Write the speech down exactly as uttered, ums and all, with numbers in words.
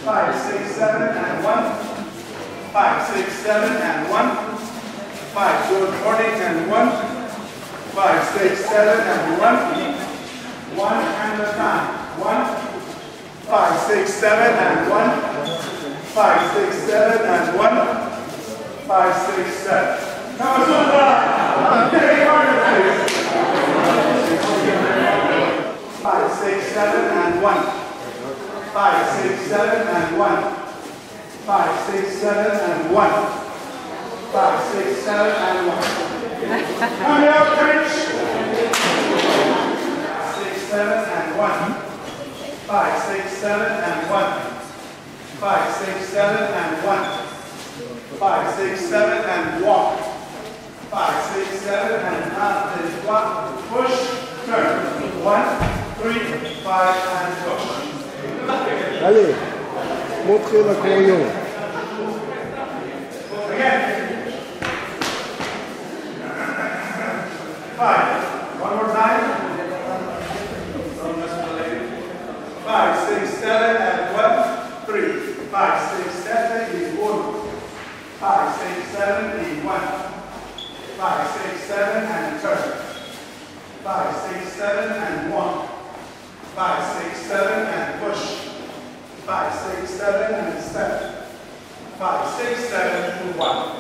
Five, six, seven, and one. Five, six, seven, and one. Five, good morning, and one. Five, six, seven, and one. One and a time. One. Five, six, seven, and one. Five, six, seven, and one. Five, six, seven. Come on, take harder, please. Five, six, seven, and one. Five, six, seven, and one. Five, six, seven, and one. Five, six, seven, and one. Come here, coach. Six, seven, and one. Five, six, seven, and one. Five, six, seven, and one. Five, six, seven, and walk. Five, six, seven, and up and walk. Push, turn. One, three, five, and push. Allez, montrez la choreo. Again. Five. One more time. Five, six, seven, and one, three. Five, six, seven is one. Five, six, seven is one. Five, six, seven, and turn. Five, six, seven, and one. Five, six, seven, and push. Five, six, seven, and step. Five, six, seven, to one.